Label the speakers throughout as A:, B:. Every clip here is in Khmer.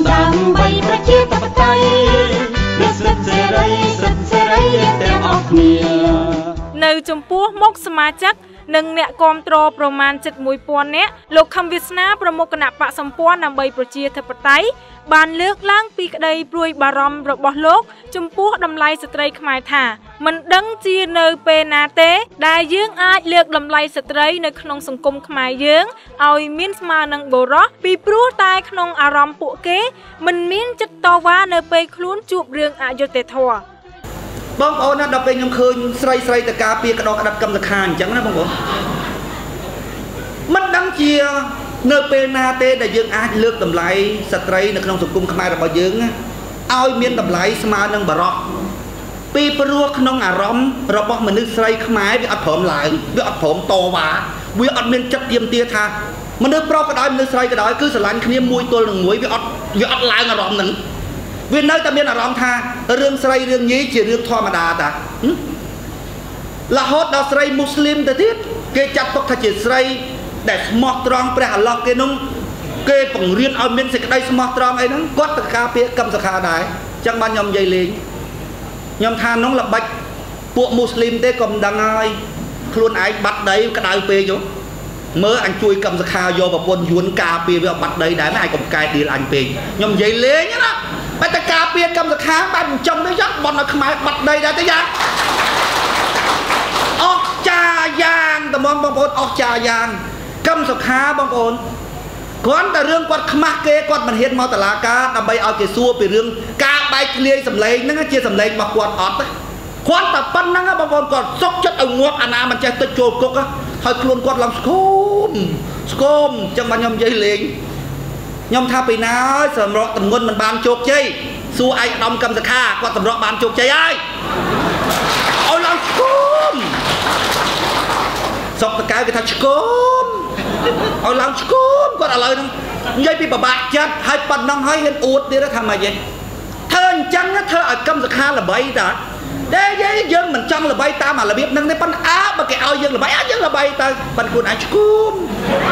A: ដើម្បីប្រជាធិបតេយ្យនៅសិទ្ធិសេរីទាំងអស់គ្នានៅចំពោះមុខសមាជិកនិងអ្នកគាំទ្រប្រមាណ 7,000 នាក់លោកខឹមវាសនាប្រមុខគណៈបកសម្ព័ន្ធដើម្បីប្រជាធិបតេយ្យបានលើកឡើងពីក្តីព្រួយបារម្ភរបស់លោកចំពោះតម្លៃស្ត្រីខ្មែរថាមិនដឹងជានៅពេលណាទេដែលយើងអាចលើកតម្លៃស្ត្រីនៅក្នុងសង្គមខ្មែរយើងឲ្យមានស្មើនឹងបុរសពីព្រោះតែក្នុងអារម្មណ៍ពួកគេមិនមានចិត្តតវ៉ានៅពេលខ្លួនជួបរឿងអយុត្តិធម៌
B: បងប្អូនណាដល់ពេលខ្ញុំឃើញស្រីតការពារក្តោក្តាប់កម្មសខាអញ្ចឹងណាបងប្អូនមិនដឹងជានៅពេលណាទេដែលយើងអាចលើកតម្លៃស្ត្រីនៅក្នុងសង្គមខ្មែររបស់យើងឲ្យមានតម្លៃស្មើនឹងបរិសុទ្ធពីព្រោះក្នុងអារម្មណ៍របស់មនុស្សស្រីខ្មែរវាអត់ព្រមឡើងវាអត់ព្រមតវ៉ាវាអត់មានចិត្តទៀមទាថាមនុស្សប្រុសក៏ដោយមនុស្សស្រីក៏ដោយគឺស្រឡាញ់គ្នាមួយទល់នឹងមួយវាអត់ឡើងអារម្មណ៍ហ្នឹងវានៅតែមានអារម្មណ៍ថារឿងស្រីរឿងញីជារឿងធម្មតាតារហូតដល់ស្រីមូស្លីមទៅទៀតគេចាត់ទុកថាជាស្រីដែលស្មោះត្រង់ព្រះអល់ឡោះគេនោះគេបង្រៀនឲ្យមានសេចក្តីស្មោះត្រង់អីហ្នឹងគាត់ទៅការពារកម្មសខាដែរអញ្ចឹងបានខ្ញុំនិយាយលេងខ្ញុំថានោះល្បិចពួកមូស្លីមទេក៏មិនដឹងហើយខ្លួនឯងបាត់ដីក្តៅពេកយោមើលអញជួយកម្មសខាយកប្រពន្ធយួនការពារវាបាត់ដីដែរណាឯងកុំកែឌីលអញពេកខ្ញុំនិយាយលេងណាតែតែការពារកម្មសខាបែបចិញ្ចឹមទៅយ៉ាងបន់ឲ្យខ្មែរបាត់ដីដែរទៅយ៉ាងអស់ចាយ៉ាងតមងបងប្អូនអស់ចាយ៉ាងកម្មសខាបងប្អូនគ្រាន់តែរឿងគាត់ខ្មាស់គេគាត់មិនហ៊ានមកតុលាការដើម្បីឲ្យគេសួរពីរឿងការបែកធ្លាយសម្លេងហ្នឹងជាសម្លេងរបស់គាត់អត់ទេគ្រាន់តែប៉ុណ្្នឹងបងប្អូនគាត់សុកចិត្តឲ្យងាប់អាណាមិនចេះទឹកចូលគុកហើយខ្លួនគាត់ឡើងស្គមចឹងបានខ្ញុំនិយាយលេងខ្ញុំថាពីណាហើយសម្រក់តំងន់មិនបានជោគជ័យសួរឯកឧត្តមកម្មសខាគាត់សម្រក់បានជោគជ័យហើយឲ្យឡើងស្គមសុកតកៅគេថាឆ្កូមឲ្យឡើងឆ្កូមគាត់ឥឡូវហ្នឹងនិយាយពីពិបាកចិត្តហើយប៉ុណ្ណឹងហើយហ៊ានអួតទៀតថាម៉េចទេធ្វើអញ្ចឹងធ្វើឲ្យកម្មសខាល្បីតាតែយើងមិនចង់ល្បីតាមអារបៀបហ្នឹងទេប៉ុន្តែបើគេឲ្យយើងល្បីយើងល្បីទៅប៉ុន្តែខ្លួនឯងឆ្កូម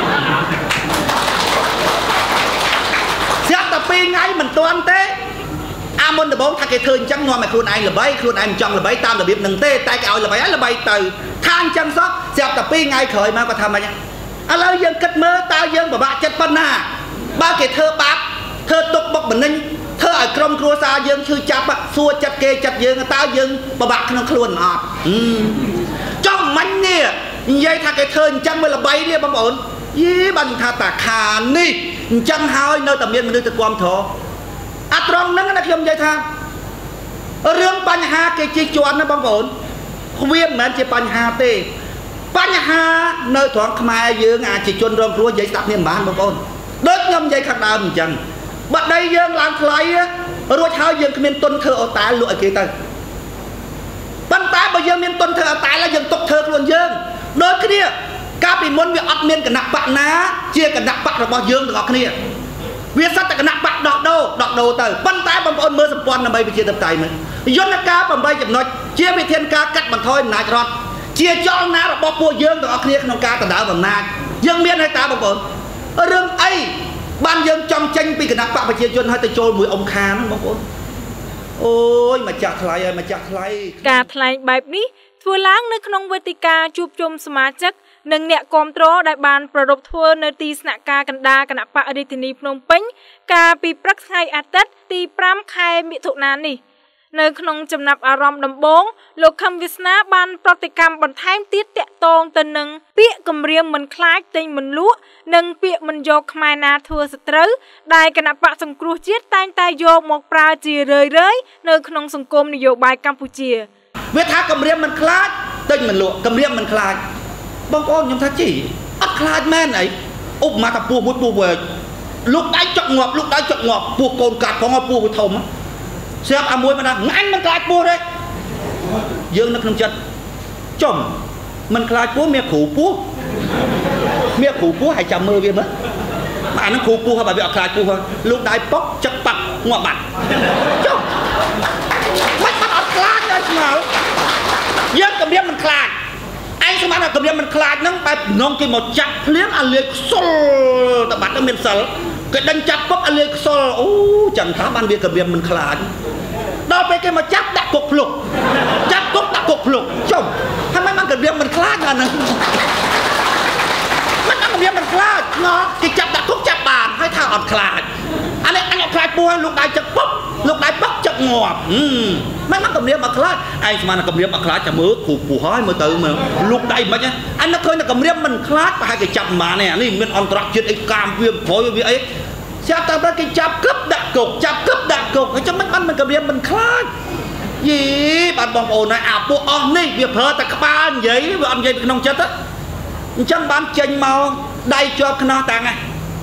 B: ស្រាប់តែ2ថ្ងៃមិនទាន់ទេអាមុនដំបូងថាគេធ្វើអញ្ចឹងនាំឲ្យខ្លួនឯងល្បីខ្លួនឯងមិនចង់ល្បីតាមរបៀបហ្នឹងទេតែគេឲ្យល្បីហើយល្បីទៅថាអញ្ចឹងសោះស្រាប់តែ2ថ្ងៃក្រោយមកគាត់ថាម៉េចឥឡូវយើងគិតមើលតើយើងពិបាកចិត្តប៉ុណ្ណាបើគេធ្វើបាបធ្វើទុកបុកម្នេញធ្វើឲ្យក្រុមគ្រួសារយើងឈឺចាប់សួរចិត្តគេចិត្តយើងតើយើងពិបាកក្នុងខ្លួនអត់ចង់មិញនេះនិយាយថាគេធ្វើអញ្ចឹងវាល្បីនេះបងប្អូនយីបានថាតាខានេះអញ្ចឹងហើយនៅតែមានមនុស្សទៅគាំទ្រអាត្រង់ហ្នឹងណាខ្ញុំនិយាយថារឿងបញ្ហាគេជិះជាន់ណាបងប្អូនវាមិនមែនជាបញ្ហាទេបញ្ហានៅត្រង់ខ្មែរយើងអាចជាជនរងគ្រោះនិយាយស្ដាប់គ្នាមិនបានបងប្អូនដូចខ្ញុំនិយាយខាងដើមអញ្ចឹងបាត់ដីយើងឡើងថ្លៃរួចហើយយើងគ្មានទុនធ្វើអូតែលក់ឲ្យគេទៅប៉ុន្តែបើយើងមានទុនធ្វើអូតែហើយយើងទុកធ្វើខ្លួនយើងដូចគ្នាកាលពីមុនវាអត់មានគណៈបកណាជាគណៈបករបស់យើងទាំងអស់គ្នាវាសិតតែគណៈបកដោះដូរទៅប៉ុន្តែបងប្អូនមើលសម្ព័ន្ធដើម្បីប្រជាធិបតេយ្យមើលយន្តការ8ចំណុចជាវិធានការកាត់បន្ថយអំណាចរដ្ឋជាចលនារបស់ពួកយើងទាំងអស់គ្នាក្នុងការដណ្ដើមអំណាចយើងមានហើយតើបងប្អូនរឿងអីបានយើងចង់ចេញពីគណៈបកប្រជាជនហើយទៅចូលមួយអង្គការហ្នឹងបងប្អូនអូយម្ចាស់ថ្លៃហើយម្ចាស់ថ្លៃ
A: ការថ្លែងបែបនេះធ្វើឡើងនៅក្នុងវេទិកាជួបជុំសមាជិកនិងអ្នកគាំទ្រដែលបានប្រារព្ធធ្វើនៅទីស្នាក់ការកណ្ដាលគណៈបករាជធានីភ្នំពេញកាលពីព្រឹកថ្ងៃអាទិត្យទី5ខែមិថុនានេះនៅក្នុងចំណាប់អារម្មណ៍ដំបូងលោកខឹមវាសនាបានប្រតិកម្មបន្ថែមទៀតតាក់ទងទៅនឹងពាក្យគំរាមមិនខ្លាចទិញមិនលក់និងពាក្យមិនយកខ្មែរណាធ្វើសត្រូវដែលគណៈបកសង្គ្រោះជាតិតែងតែយកមកប្រើជារឿយៗនៅក្នុងសង្គមនយោបាយកម្ពុជា
B: វាថាគំរាមមិនខ្លាចទិញមិនលក់គំរាមមិនខ្លាចបងប្អូនខ្ញុំថាជីអត់ខ្លាចមែនអីឧបមាថាពស់មួយពស់វែកលោកដៃចុកងាប់ពស់កូនកាត់ផងពស់វាធំស្រាប់អាមួយមិនដឹងអញមិនខ្លាចពស់ទេយើងនៅក្នុងចិត្តចំមិនខ្លាចពស់មានគ្រូពស់ហើយចាំមើលវាមើលអាហ្នឹងគ្រូពស់ហើយបើវាអត់ខ្លាចពស់លោកដៃប៉ុកចឹកប៉ាក់ងាប់បាត់ចុះមិនអត់ខ្លាចទេស្មើយើងគំរាមមិនខ្លាចឯងស្មានថាគម្រាមមិនខ្លាចហ្នឹងបែបនងគេមកចាក់ភ្លៀងអាលាយខ្សុលតបាត់ទៅមានសិលគេដេញចាប់ពុកអាលាយខ្សុលអូយจังท้าบ้านเวียกับเวียมันคลาดเราไปแกมาจับดักกบปลุกจับกบดักกบปลุกจมทำไมมันกับเวียมันคลาดกันนะมันกับเวียมันคลาดเนาะที่จับดักกบจับบานให้ท่าอ่อนคลาดอันนี้คลายปัวลูกได้จะปุ๊บลูกได้ปั๊บจะงอบมันกับเวียมาคลาดไอ้สมัยกับเวียมาคลาดจะมือขู่ผู้ห้อยมือตื่นมือลูกได้ไหมเนี่ยอันนั้นเคยกับเวียมันคลาดไปให้แกจับมาเนี่ยนี่มันอันตรายจิตไอ้กามเวียโผล่เวียไอ้จับตามประกันจับกึบดักกบจับกึบดักกบจะมันกับเวียมันคลาดยี่บ้านบองโอนนะอาปูอ๋อนี่เวียเพอแต่กบ้านยี่เวียอันยี่ขนมจัดอะจังบ้านเจนเมาได้จอบขนาดแต่ไง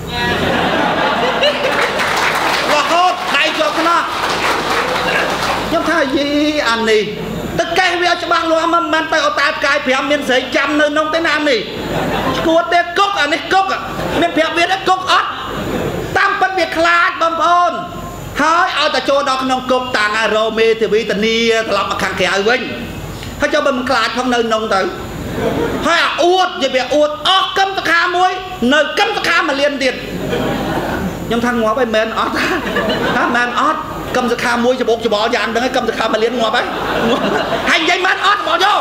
B: ว่าเขาได้จอบขนาดยังท่ายี่อันนี้แต่แกเวียจะบางรัวมันไปเอาตาไก่เพียงเมียนเสยจำเนินน้องเต้นน้ำนี่กลัวเด็กก๊กอันนี้ก๊กอ่ะเมียนเพียงเวียนก๊กอ๊อดตามเป็นเวียคลาดบางคนเฮ้ยเอาแต่โจดอกน้องก๊กต่างอารมณ์เมทวีตานีตลอดมาขังแก่เอาไว้เขาจะเป็นคลาดของเนินน้องเต๋อให้อวดอย่าเบียอวดอ๋อกำตะขามวยเนินกำตะขามาเรียนเดียดยังทางหัวไปแมนออดถ้าแมนออดกำตะขามวยจะบอกอย่างดังให้กำตะขามาเรียนหัวไปให้ยัยแมนออดบอกโย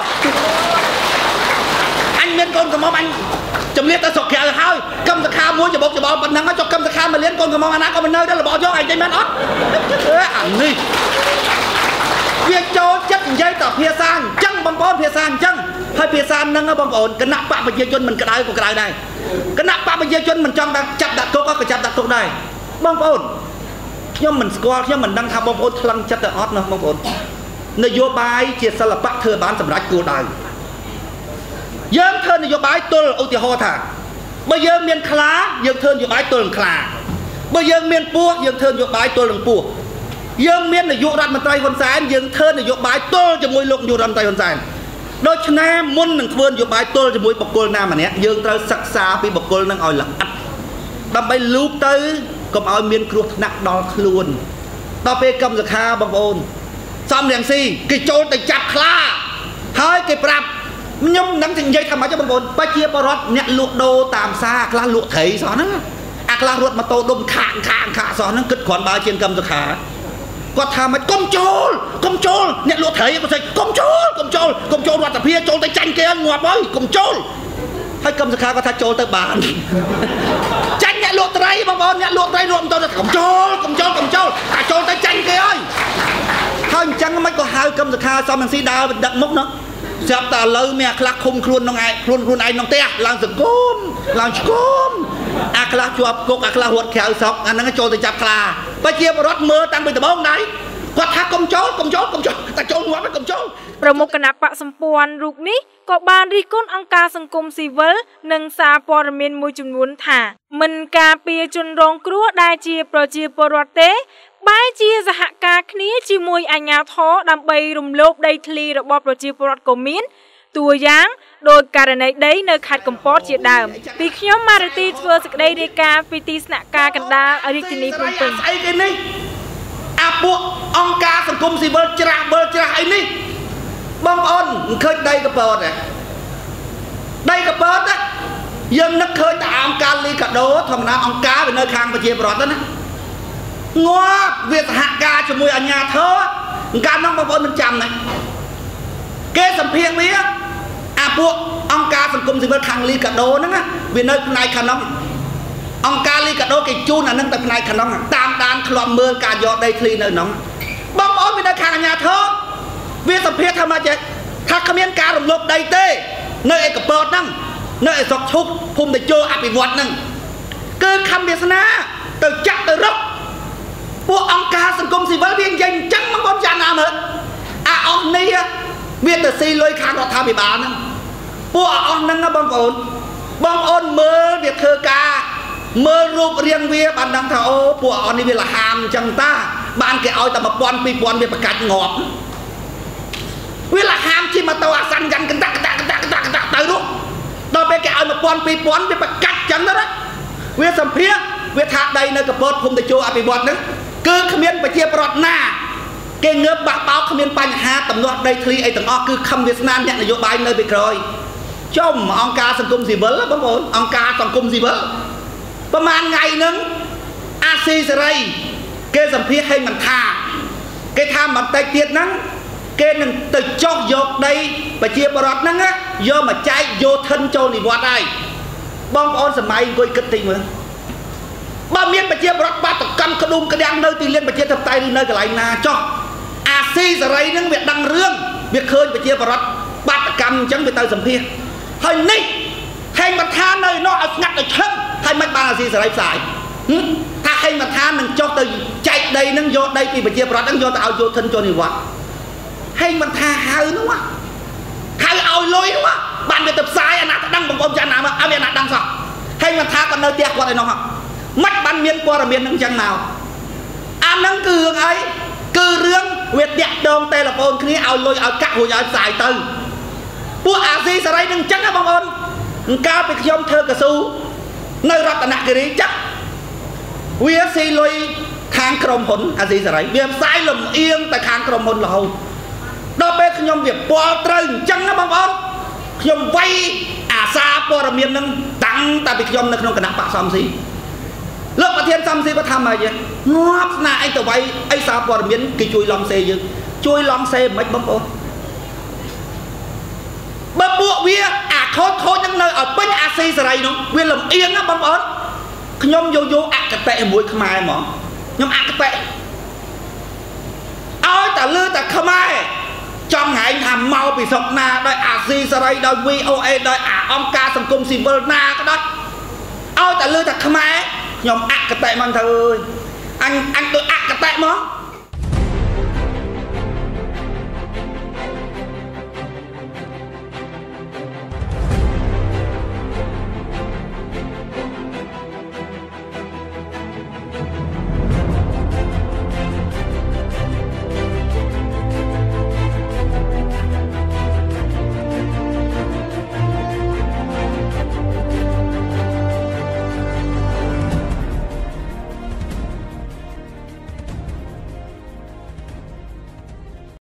B: anh miền con của mong anh chấm liệt ta sọc kẹo rồi thôi cầm tạc kham muối cho bỏ bật nắng cho cầm tạc kham mà liên con của mong anh có bên nơi đó là bỏ cho anh dây men ót ảnh đi việc cho chất dây tập phía sang chân băng bó phía sang chân hơi phía sang nâng băng ổn cái nắp bạc bây giờ chân mình cái đai của cái đai này cái nắp bạc bây giờ chân mình trong đang chặt đặt cốc có chặt đặt cốc này băng ổn nhưng mình squat nhưng mình đang tham băng ổn lăng chặt đặt ót nó băng ổn nơi vô bài chia sẻ là bắt thừa bán tầm rách của đài dương thơn nយោបាយទល់ឧទាហរណ៍ថាបើយើងមានខ្លាយើងធ្វើនយោបាយទល់នឹងខ្លាបើយើងមានពស់យើងធ្វើនយោបាយទល់នឹងពស់យើងមាននាយករដ្ឋមន្ត្រីហ៊ុនសែនយើងធ្វើនយោបាយទល់ជាមួយលោកនាយករដ្ឋមន្ត្រីហ៊ុនសែនដូច្នេះមុននឹងធ្វើនយោបាយទល់ជាមួយបុគ្គលណាម្នាក់យើងត្រូវសិក្សាពីបុគ្គលនឹងឲ្យល្អិតដើម្បីលូកទៅកុំឲ្យមានគ្រោះថ្នាក់ដល់ខ្លួនដល់ពេលកម្មសខាបងប្អូនសំរងស៊ីគេចូលទៅចាប់ខ្លាហើយគេប្រាប់ខ្ញុំនឹងនិយាយថាម៉េចបងប្អូនប្រជាពលរដ្ឋអ្នកលក់ដូរតាមផ្សារខ្លះលក់ត្រីសោះហ្នឹងអាខ្លះរត់ម៉ូតូដុំខាងសោះហ្នឹងគិតគ្រាន់បើជាងកម្មសខាគាត់ថាម៉េចកុំចូលអ្នកលក់ត្រីគាត់ថាកុំចូលរដ្ឋសភាចូលទៅចាញ់គេងាប់ហើយកុំចូលហើយកម្មសខាគាត់ថាចូលទៅបានចាញ់អ្នកលក់ត្រីបងប្អូនអ្នកលក់ត្រីរួមទៅកុំចូលអាចូលទៅចាញ់គេហើយអញ្ចឹងមិនក៏ហៅកម្មសខាសំរងស៊ីដើរដឹកមុខណាស្រាប់តែឥឡូវមានខ្លះឃុំខ្លួនក្នុងឯងខ្លួនឯងក្នុងផ្ទះឡើងសង្គមឡើងឆ្កុំអាខ្លះជាប់គុកអាខ្លះរត់ក្រៅស្រុកអាហ្នឹងចូលទៅចាប់ខ្លាប្រជាពលរដ្ឋមើលតាំងពីដំបូងដែរគាត់ថាកុំចូលតែចូលងាប់កុំចូល
A: ប្រមុខគណៈបកសម្ព័ន្ធរូបនេះក៏បានរិះគន់អង្គការសង្គមស៊ីវិលនិងសារព័ត៌មានមួយចំនួនថាមិនការពារជនរងគ្រោះដែលជាប្រជាពលរដ្ឋទេបែរជាសហការគ្នាជាមួយអាជ្ញាធរដើម្បីរំលោភដីធ្លីរបស់ប្រជាពលរដ្ឋក៏មានតួយ៉ាងដោយករណីដីនៅខេត្តកំពតជាដើមពីខ្ញុំម៉ារ៉ាទីធ្វើសេចក្តីរាយការណ៍ពីទីស្នាក់ការកណ្ដាលរាជធានីភ្នំពេញ
B: ស្អីគេនេះអាពួកអង្គការសង្គមស៊ីវិលច្រាស់អីនេះបងប្អូនមិនឃើញដីកំពតទេដីកំពតយើងនឹកឃើញតែអង្គការលីកាដូធម្មតាអង្គការវានៅខាងប្រជាពលរដ្ឋណាងាប់វាសហការជាមួយអាជ្ញាធរកាលនោះបងប្អូនមិនចាំណាគេសម្ភារវាអាពួកអង្គការសង្គមស៊ីវិលខាងលីកាដូហ្នឹងវានៅផ្នែកខាងនោះអង្គការលីកាដូគេជូនអាហ្នឹងទៅផ្នែកខាងនោះតាមដានឃ្លាំមើលការយកដីធ្លីនៅនោះបងប្អូនវានៅខាងអាជ្ញាធរវាសម្ភារថាមកចេះថាគ្មានការរំលោភដីទេនៅឯកំពតហ្នឹងនៅឯស្រុកឈុកភូមិតេជោអភិវឌ្ឍហ្នឹងគឺខំវាសនាទៅចាក់ទៅរកពួកអង្គការសង្គមស៊ីវិលវានិយាយអញ្ចឹងបងប្អូនចាំណាមើលអាអស់នេះវាទៅស៊ីលុយខាងរដ្ឋាភិបាលហ្នឹងពួកអស់ហ្នឹងបងប្អូនមើលវាធ្វើការមើលរូបរាងវាបានដឹងថាអូពួកអស់នេះវាលហាមអញ្ចឹងតាបានគេឲ្យតែ 1000 2000 វាប្រកាច់ងាប់វាលហាមជិះម៉ូតូអាសាន់កាន់កណ្ដាក់ទៅនោះដល់ពេលគេឲ្យ 1000 2000 វាប្រកាច់អញ្ចឹងទៅវាសម្ភារវាថាដីនៅកំពតភូមិតេជោអភិវឌ្ឍហ្នឹងគឺគ្មានប្រជាប្រដ្ឋណាគេងើបបាក់បោកគ្មានបញ្ហាតំណោះដីធ្លីអីទាំងអស់គឺខំវាសនាអ្នកនយោបាយនៅពីក្រោយចុំអង្គការសង្គមស៊ីវិលបងប្អូនអង្គការសង្គមស៊ីវិលប្រហែលថ្ងៃហ្នឹងអាស៊ីសេរីគេសម្ភាហេងមិនថាគេថាមិនតែទៀតហ្នឹងគេនឹងទៅចោះយកដីប្រជាពលរដ្ឋហ្នឹងយកមកចែកយោធិនចូលនិវត្តន៍ហើយបងប្អូនសម័យអង្គុយគិតតិចមើលបើមានប្រជាពលរដ្ឋបាតកម្មក្ដុំក្ដាំងនៅទីលានប្រជាធិបតេយ្យឬនៅកន្លែងណាចោះអាស៊ីសេរីហ្នឹងវាដឹងរឿងវាឃើញប្រជាពលរដ្ឋបាតកម្មអញ្ចឹងវាទៅសម្ភាសហើយនេះហេងបន្តានៅនោះឲ្យស្ងាត់ឲ្យឈឹងហើយមិនបានអាស៊ីសេរីផ្សាយថាហេងបន្តានឹងចុះទៅចែកដីហ្នឹងយកដីពីប្រជាពលរដ្ឋហ្នឹងយកទៅឲ្យយោធិនចូលនិវត្តន៍ហេងបន្តាហៅនោះហៅឲ្យលុយនោះបានវាទៅផ្សាយអាណាដឹងបងប្អូនចាណាមកឲ្យអាណាដឹងសោះហេងបន្តាគាត់នៅផ្ទះគាត់ឯនោះមិនបានមានព័ត៌មានហ្នឹងចឹងមកអាហ្នឹងគឺរឿងអីគឺរឿងវាតាក់ដងតេឡេហ្វូនគ្នាឲ្យលុយឲ្យកាក់រួចឲ្យផ្សាយទៅពួកអាស៊ីសេរីនឹងចឹងណាបងប្អូនកាលពីខ្ញុំធ្វើកស៊ូនៅរតនគិរីចាក់វាស៊ីលុយខាងក្រុមហ៊ុនអាស៊ីសេរីវាផ្សាយលំអៀងទៅខាងក្រុមហ៊ុនរហូតដល់ពេលខ្ញុំវាពាល់ត្រូវអញ្ចឹងណាបងប្អូនខ្ញុំវាយអាសាព័ត៌មាននឹងតាំងតែពីខ្ញុំនៅក្នុងគណៈបកសំស៊ីលោកប្រធានសំស៊ីគាត់ថាម៉េចងាប់ស្នាអីទៅវាយអីសារព័ត៌មានគេជួយឡងសេយើងជួយឡងសេមិនបងប្អូនបើពួកវាអាខូចហ្នឹងនៅឲ្យពេញអាស៊ីសេរីនោះវាលំអៀងណាបងប្អូនខ្ញុំយកអកតេមួយខ្មែរហ្មងខ្ញុំអកតេឲ្យតែលឺតែខ្មែរចង់ហែងថាមកពីស្រុកណាដោយអាស៊ីសេរីដោយ VOA ដោយអាអង្គការសង្គមស៊ីវិលណាក៏ដោយឲ្យតែលឺតែខ្មែរខ្ញុំអកតេមកទៅអើយអញដូចអកតេមក